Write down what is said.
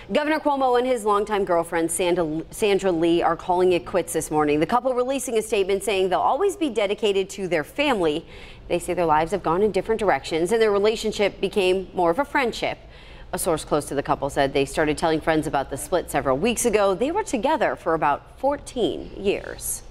Governor Cuomo and his longtime girlfriend, Sandra Lee, are calling it quits this morning. The couple releasing a statement saying they'll always be dedicated to their family. They say their lives have gone in different directions and their relationship became more of a friendship. A source close to the couple said they started telling friends about the split several weeks ago. They were together for about 14 years.